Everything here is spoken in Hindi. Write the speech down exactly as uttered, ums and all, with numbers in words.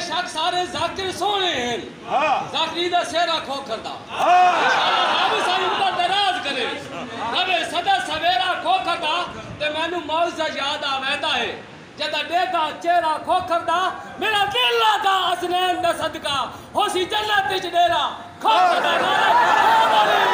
बेशक सारे जाकिर सोने हैं हाँ जाकरी दा सेरा खोखर दा हाँ रब सारी उम्र दराज करे रबे सदा सवेरा खोखर दा ते मैनू मौजा याद आवेंदा है जदा देगा चेहरा खोखर दा मेरा दिल दा असनैन दा सदका होसी जन्नत च डेरा खोखर दा नारा